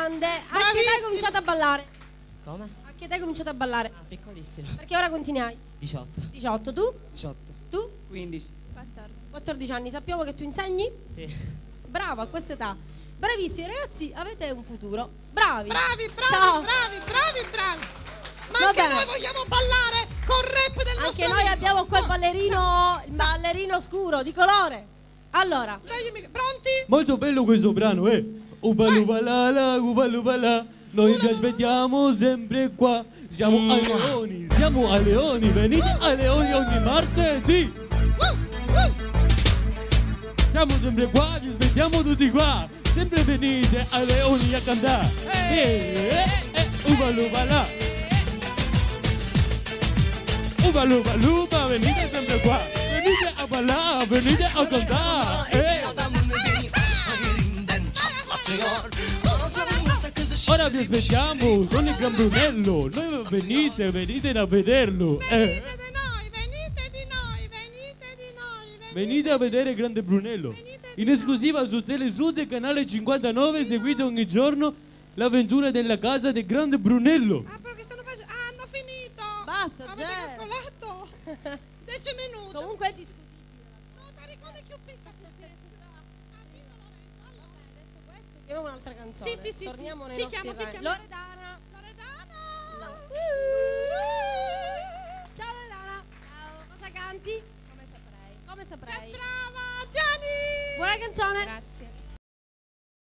grande. A che età hai cominciato a ballare? Come? A che età hai cominciato a ballare? Ah, piccolissimo. Perché ora quanti ne hai? 18. 18, tu? 18. Tu? 15. 14 anni. Sappiamo che tu insegni? Sì. Bravo, a questa età. Bravissimi ragazzi, avete un futuro. Bravi. Bravi, bravi, Ciao. bravi, bravi, bravi. Ma Va anche bene. noi vogliamo ballare col rap del nostro Anche noi amico. abbiamo quel ballerino, il ballerino scuro di colore. Allora, Dai, pronti? Molto bello questo brano, Ubalubala, ubalubala. Noi vi aspettiamo sempre qua. Siamo a Leoni, venite a Leoni ogni martedì. Siamo sempre qua, vi aspettiamo tutti qua. Sempre venite a Leoni a cantare. Ubalubala. Ubalubaluba, venite sempre qua. Venite a ballare, venite a cantare. Ora vi aspettiamo con il Gran Brunello. Noi venite a vederlo. Venite di noi, venite di noi, venite di noi. Venite a vedere il Grande Brunello. In esclusiva su Telesud, canale 59, seguite ogni giorno l'avventura della casa del Grande Brunello. Ah, però che stanno facendo? Ah, hanno finito. basta, Avete Gè. calcolato? 10 minuti. Comunque è discutibile. No, Taricone più piccola. Chiamiamo un'altra canzone. Sì, sì, sì, Torniamo sì. nei Chi nostri chiamo, chi rani. chiamo? Loredana. Loredana. Ciao Loredana. Ciao. Cosa canti? Come saprei. Come saprei. Brava, Gianni. Buona canzone. Grazie.